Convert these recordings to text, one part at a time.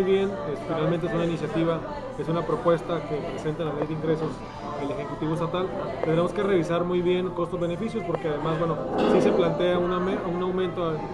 bien, finalmente es una iniciativa, es una propuesta que presenta la Ley de Ingresos el Ejecutivo Estatal. Tendremos que revisar muy bien costos-beneficios porque además, bueno, sí se plantea un aumento en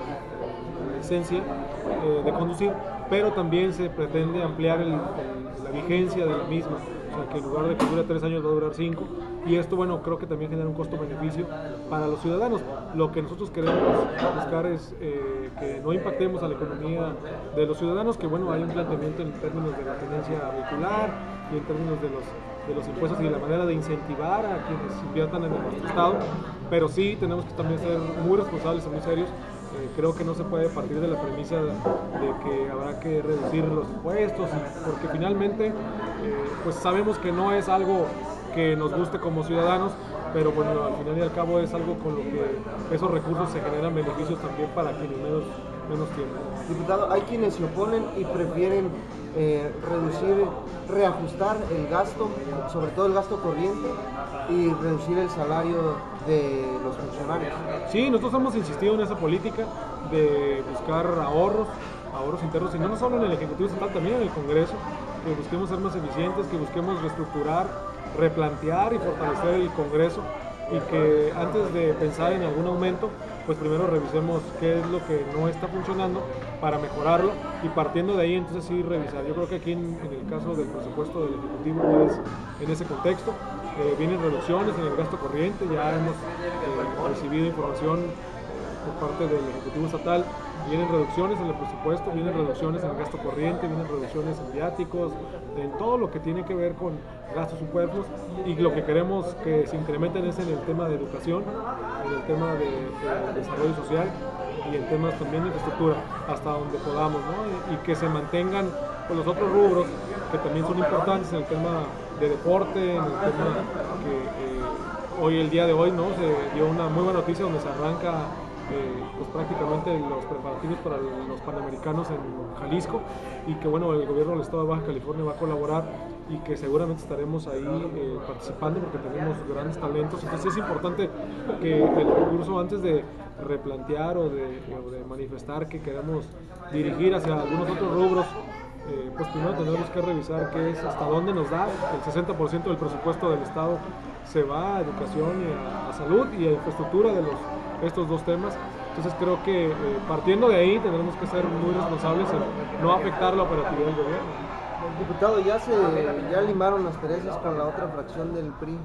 la licencia de conducir, pero también se pretende ampliar la vigencia de la misma, o sea que en lugar de que dure 3 años va a durar 5, y esto, bueno, creo que también genera un costo-beneficio para los ciudadanos. Lo que nosotros queremos buscar es que no impactemos a la economía de los ciudadanos, que bueno, hay un planteamiento en términos de la tenencia vehicular y en términos de los impuestos y de la manera de incentivar a quienes inviertan en nuestro estado, pero sí tenemos que también ser muy responsables y muy serios. Creo que no se puede partir de la premisa de que habrá que reducir los impuestos, porque finalmente pues sabemos que no es algo que nos guste como ciudadanos, pero bueno, al final y al cabo es algo con lo que esos recursos se generan beneficios también para quienes menos tienen. Diputado, hay quienes se oponen y prefieren reducir, reajustar el gasto, sobre todo el gasto corriente, y reducir el salario de los funcionarios. Sí, nosotros hemos insistido en esa política de buscar ahorros internos, y no solo en el Ejecutivo Estatal, también en el Congreso, que busquemos ser más eficientes, que busquemos reestructurar, replantear y fortalecer el Congreso, y que antes de pensar en algún aumento, pues primero revisemos qué es lo que no está funcionando para mejorarlo, y partiendo de ahí entonces sí revisar. Yo creo que aquí en el caso del presupuesto del Ejecutivo es en ese contexto. Vienen reducciones en el gasto corriente, ya hemos recibido información por parte del Ejecutivo Estatal, vienen reducciones en el presupuesto, vienen reducciones en el gasto corriente, vienen reducciones en viáticos, en todo lo que tiene que ver con gastos superfluos, y lo que queremos que se incrementen es en el tema de educación, en el tema de desarrollo social y en temas también de infraestructura, hasta donde podamos, ¿no? Y que se mantengan pues, los otros rubros que también son importantes en el tema de deporte, en el tema que hoy, el día de hoy, ¿no? Se dio una muy buena noticia donde se arranca pues prácticamente los preparativos para los Panamericanos en Jalisco, y que bueno, el gobierno del estado de Baja California va a colaborar y que seguramente estaremos ahí participando porque tenemos grandes talentos. Entonces es importante que el recurso, antes de replantear o de manifestar que queremos dirigir hacia algunos otros rubros, pues primero tenemos que revisar qué es, hasta dónde nos da. El 60% del presupuesto del estado se va a educación y a salud y a infraestructura de estos dos temas. Entonces creo que partiendo de ahí tendremos que ser muy responsables en no afectar la operatividad del gobierno. Diputado, ya limaron las perezas con la otra fracción del PRI.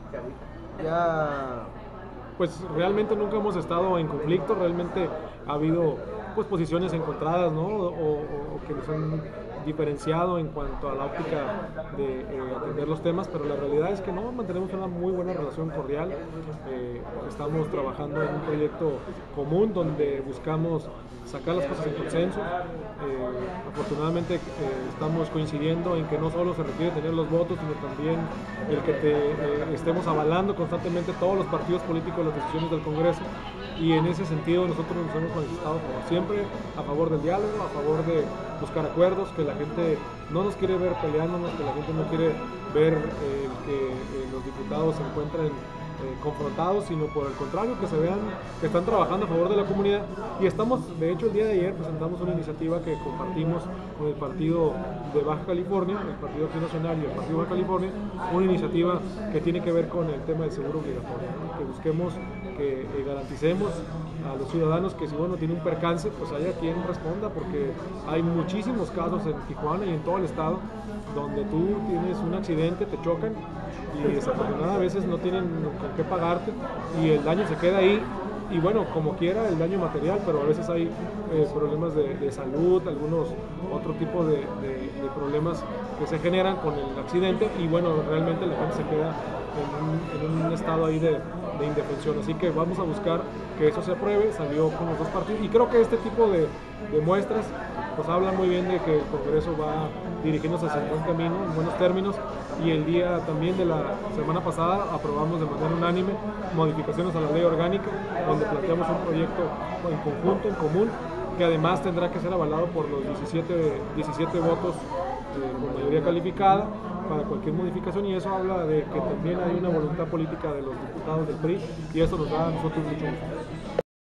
Ya... Pues realmente nunca hemos estado en conflicto, realmente ha habido pues posiciones encontradas, ¿no? O que nos han diferenciado en cuanto a la óptica de atender los temas, pero la realidad es que no, mantenemos una muy buena relación cordial. Estamos trabajando en un proyecto común donde buscamos sacar las cosas en consenso. Afortunadamente estamos coincidiendo en que no solo se requiere tener los votos, sino también el que estemos avalando constantemente todos los partidos políticos las decisiones del Congreso, y en ese sentido nosotros nos hemos manifestado siempre a favor del diálogo, a favor de buscar acuerdos, que la gente no nos quiere ver peleándonos, que la gente no quiere ver que los diputados se encuentren confrontados, sino por el contrario, que se vean que están trabajando a favor de la comunidad. Y estamos, de hecho el día de ayer presentamos una iniciativa que compartimos con el partido de Baja California, el Partido Acción Nacional y el Partido de Baja California, una iniciativa que tiene que ver con el tema del seguro obligatorio, ¿no? Que busquemos que garanticemos a los ciudadanos que si uno tiene un percance, pues haya quien responda, porque hay muchísimos casos en Tijuana y en todo el estado donde tú tienes un accidente, te chocan y desafortunadamente a veces no tienen con qué pagarte y el daño se queda ahí, y bueno, como quiera el daño material, pero a veces hay problemas de salud, algunos otro tipo de problemas que se generan con el accidente, y bueno, realmente la gente se queda en un estado ahí de indefensión. Así que vamos a buscar que eso se apruebe. Salió con los dos partidos y creo que este tipo de muestras pues habla muy bien de que el Congreso va dirigiéndose hacia un buen camino, en buenos términos, y el día también de la semana pasada aprobamos de manera unánime modificaciones a la ley orgánica, donde planteamos un proyecto en conjunto, en común, que además tendrá que ser avalado por los 17 votos con mayoría calificada para cualquier modificación, y eso habla de que también hay una voluntad política de los diputados del PRI, y eso nos da a nosotros mucho gusto.